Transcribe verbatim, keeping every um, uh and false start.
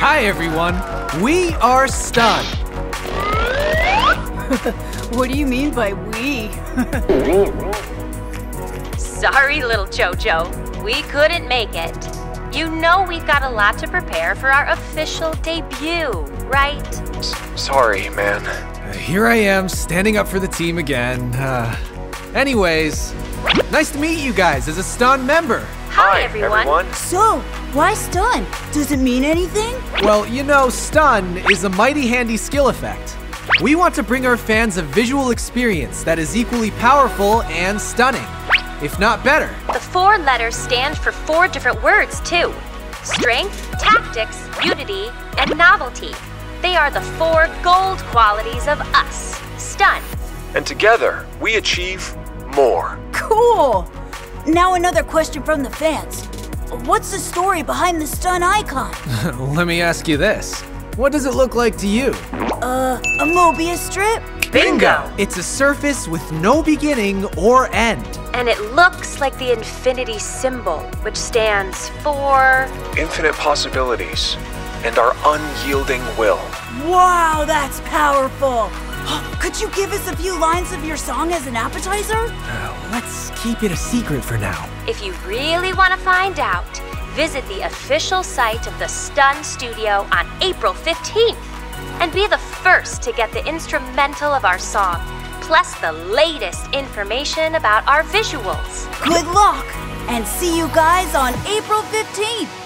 Hi everyone, we are Stun. What do you mean by we? Sorry, little Jojo. We couldn't make it. You know we've got a lot to prepare for our official debut, right? S sorry, man. Uh, here I am, standing up for the team again. Uh, anyways, nice to meet you guys as a Stun member. Hi, Hi everyone. everyone. So, why stun? Does it mean anything? Well, you know, Stun is a mighty handy skill effect. We want to bring our fans a visual experience that is equally powerful and stunning, if not better. The four letters stand for four different words, too. Strength, tactics, unity, and novelty. They are the four gold qualities of us, Stun. And together, we achieve more. Cool! Now another question from the fans. What's the story behind the stun icon? Let me ask you this. What does it look like to you? Uh, a Mobius strip? Bingo! It's a surface with no beginning or end. And it looks like the infinity symbol, which stands for... Infinite possibilities and our unyielding will. Wow, that's powerful! Could you give us a few lines of your song as an appetizer? Uh, let's keep it a secret for now. If you really want to find out, visit the official site of the Stun Studio on April fifteenth and be the first to get the instrumental of our song, plus the latest information about our visuals. Good luck, and see you guys on April fifteenth!